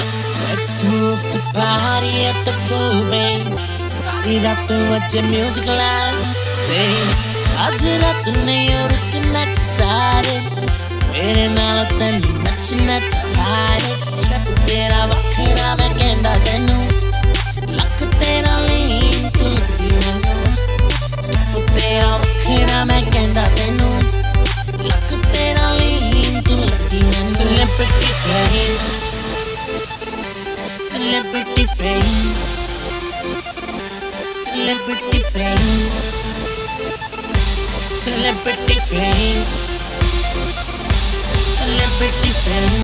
Let's move the party at the full bass. सारी रात बजे म्यूजिक लाउड बेस। आज रात नहीं रुकना सारे, मेरे नाल तेनू नचना चाहे। स्टेप तेरा वखरा मैं कहंदा तेनू, लक तेरा लीन तू लगदी मैनू। स्टेप तेरा वखरा मैं कहंदा तेनू, लक तेरा लीन तू लगदी मैनू। Celebrity face, celebrity face, celebrity face, celebrity face, celebrity face.